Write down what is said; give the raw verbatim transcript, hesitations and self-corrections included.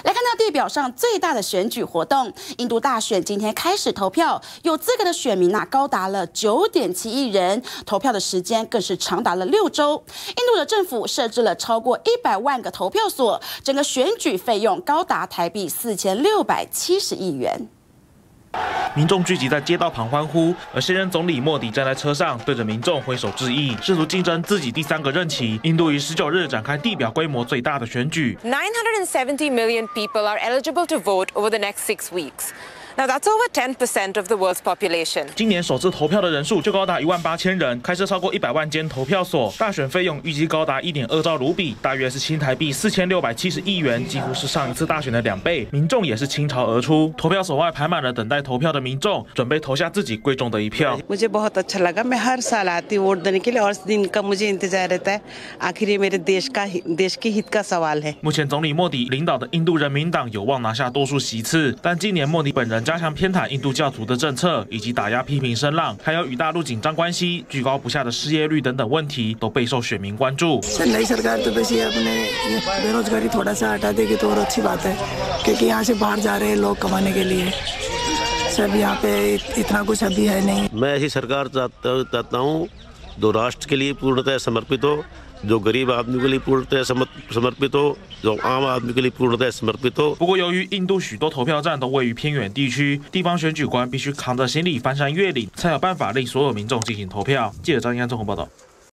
来看到地表上最大的选举活动，印度大选今天开始投票，有资格的选民啊高达了九点七亿人，投票的时间更是长达了六周。印度的政府设置了超过一百万个投票所，整个选举费用高达台币四千六百七十亿元。 民众聚集在街道旁欢呼，而现任总理莫迪站在车上，对着民众挥手致意，试图竞争自己第三个任期。印度于十九日展开地表规模最大的选举。 nine hundred seventy million people are eligible to vote over the next six weeks. Now that's over ten percent of the world's population. 今年首次投票的人数就高达一万八千人，开设超过一百万间投票所，大选费用预计高达一点二兆卢比，大约是新台币四千六百七十亿元，几乎是上一次大选的两倍。民众也是倾巢而出，投票所外排满了等待投票的民众，准备投下自己贵重的一票。 मुझे बहुत अच्छा लगा। मैं हर साल आती हूँ वोट देने के लिए और इस दिन का मुझे इंतजार रहता है। आखिर ये मेरे देश का देश के हित का सवाल है। 目前总理莫迪领导的印度人民党有望拿下多数席次，但今年莫迪本人加强偏袒印度教徒的政策，以及打压批评声浪，还有与大陆紧张关系、居高不下的失业率等等问题，都备受选民关注。 नई सरकार तो बस ये अपने बेरोजगारी थोड़ा सा हटा देगी तो और अच्छी बात है, क्योंकि यहाँ से बाहर जा रहे हैं लोग कमाने के लिए। सब यहाँ पे इतना कुछ अभी है नहीं। मैं ऐसी सरकार चाहता चाहता हूँ जो राष्ट्र के लिए पूर्णतः समर्पित हो, जो गरीब आदमी के लिए पूर्णतः समर्पित हो, जो आम आदमी के लिए पूर्णतः समर्पित हो。 不过，由于印度许多投票站都位于偏远地区，地方选举官必须扛着行李翻山越岭，才有办法令所有民众进行投票。记者张一安综合报道。